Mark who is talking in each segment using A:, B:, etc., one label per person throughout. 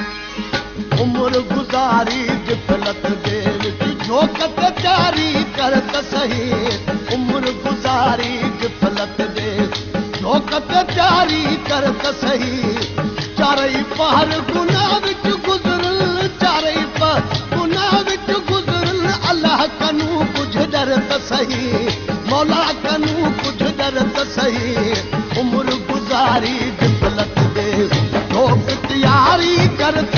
A: उम्र गुज़ारी गिफ़लत जे जोकत जारी कर त सही उम्र गुज़ारी गिफ़लत जे जोकत जारी कर त सही चारई पहर गुनाह विच गुज़रल चारई पहर गुनाह विच गुज़रल अल्लाह कनू कुझ डर त सही मौला कनू कुझ डर त सही उम्र गुज़ारी गिफ़लत जे जोकत यारी कर त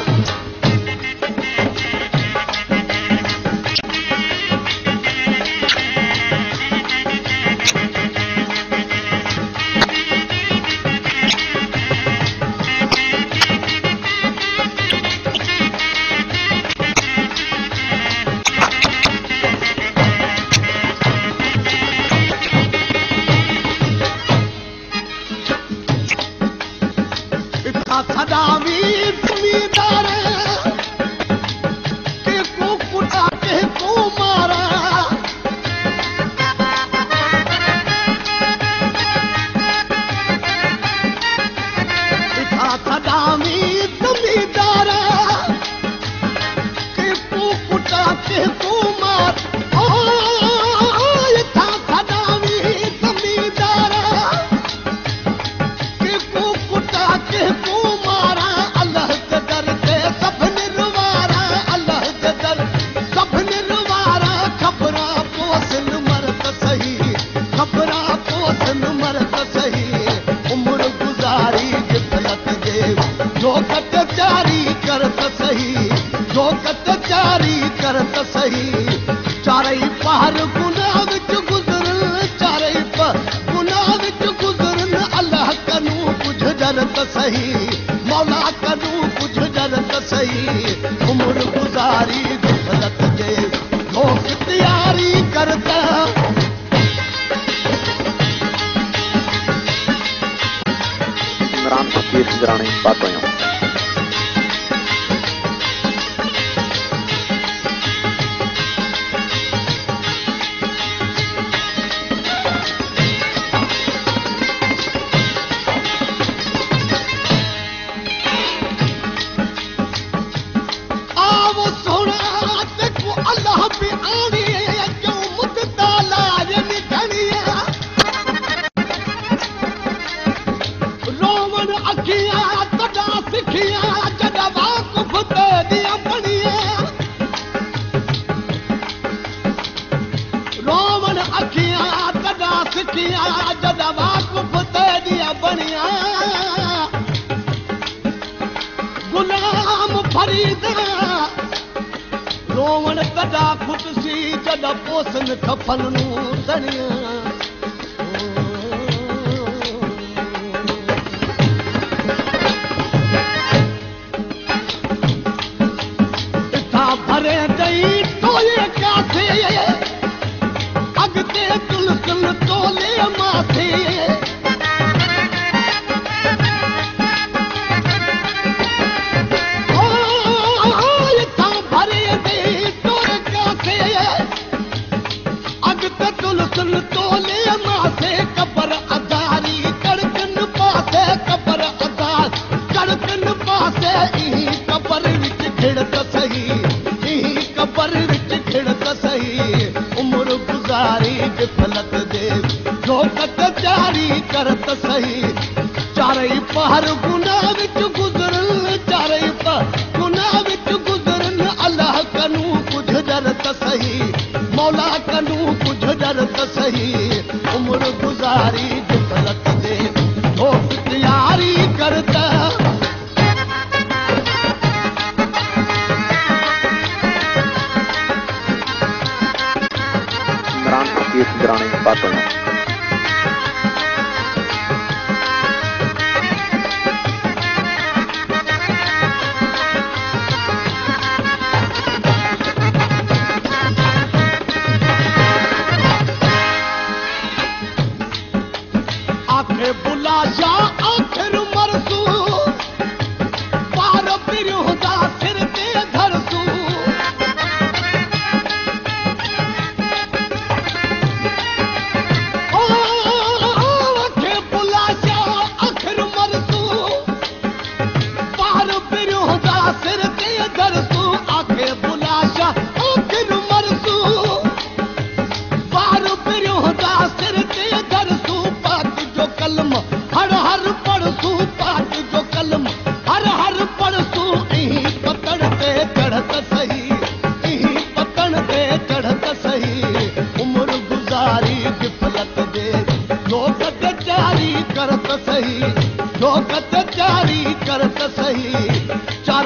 A: सदावी ज़मींदार के को कुटा के को मारा सदावी ज़मींदार के को कुटा के को मार सदावी ज़मींदार के को कुटा के को जोकत जारी कर त सही जोकत जारी कर त सही चारई पहर गुनाह विच गुज़रल चारई पहर गुनाह विच गुज़रल अल्लाह कनू कुझ डर त सही मौला कनू कुझ डर त सही उम्र गुज़ारी गिफ़लत जे जोकत यारी कर त
B: इमरान फकीर सिंधराणी पातों गुलाम फरीद रोवण कदा खुटसी जद पोसन खपन नू सणिया इथा भरे दई तोले काथे अगते तुलसिल तोले माथे तो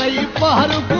A: लई पहर